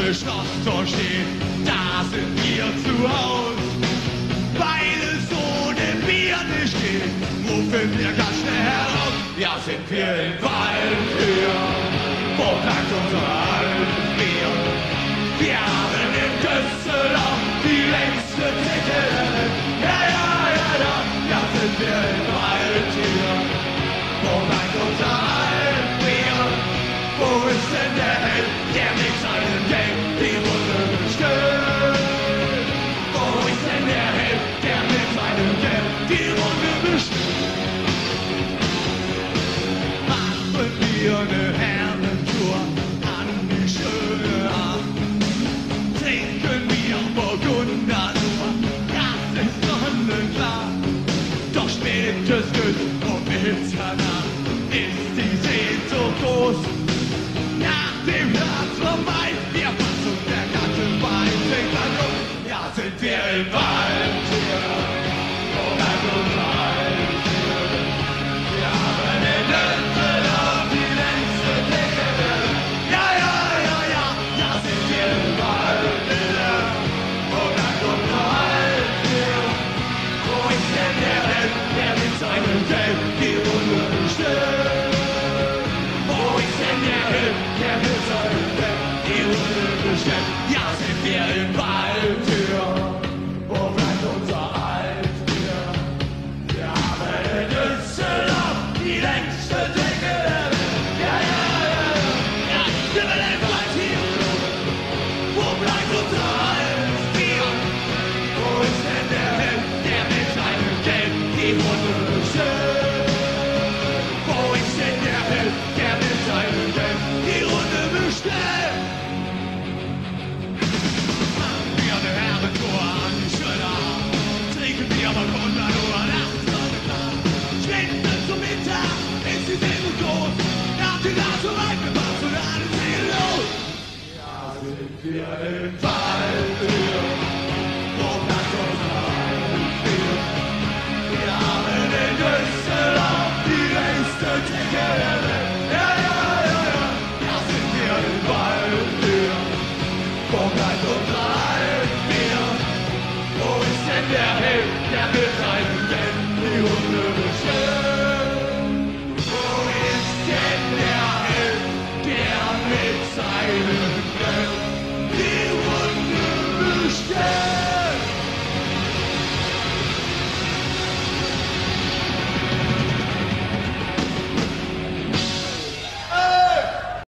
Schlosstor steht, da sind wir zu Haus. Weil es ohne Bier nicht geht, rufen wir ganz schnell heraus. Ja, sind wir im Wald hier, wo bleibt unser altes Bier? Wir haben in Düsseldorf die längste Theke der Welt. Ja, ja, ja, ja, ja, sind wir im Wald hier, wo bleibt unser altes Bier? Wo ist denn der Held, der mit seinem Geld die Runde bestellt? Wo ist denn der Held, der mit seinem Geld die Runde bestellt? Machen wir eine Herrentour an die schöne Acht. Trinken wir Burgunder nur, das ist sonnenklar. Doch spätestens um Mitternacht ist die Sehnsucht groß. Nach dem Platz vorbei, wir passen der ganze Wein fängt an los. Ja, sind wir im Wald hier, wo bleibt unser Halt hier? Wir haben in Düsseldorf die längste Theke der Welt. Ja, ja, ja, ja, ja, sind wir im Wald hier, wo bleibt unser Halt hier? Wo ist denn der Held, der mit seinem Geld die Runde bestellt? Wo ist denn der Held, der mit seinem Geld die Runde bestellt? Ja, sind wir im Wald hier, wo bleibt unser Halt hier? Wir haben in Düsseldorf die längste Theke der Welt. Ja, ja, ja, ja, ja, sind wir im Wald hier, wo bleibt unser Halt hier? Wo ist denn der Held, der mit seinem Geld die Runde bestellt?